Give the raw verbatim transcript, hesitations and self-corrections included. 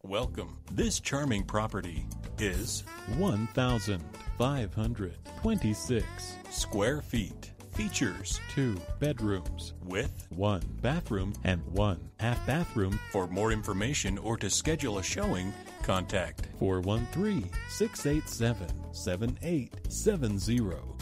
Welcome. This charming property is one thousand five hundred twenty-six square feet. Features two bedrooms with one bathroom and one half bathroom. For more information or to schedule a showing, contact four one three, six eight seven, seven eight seven zero.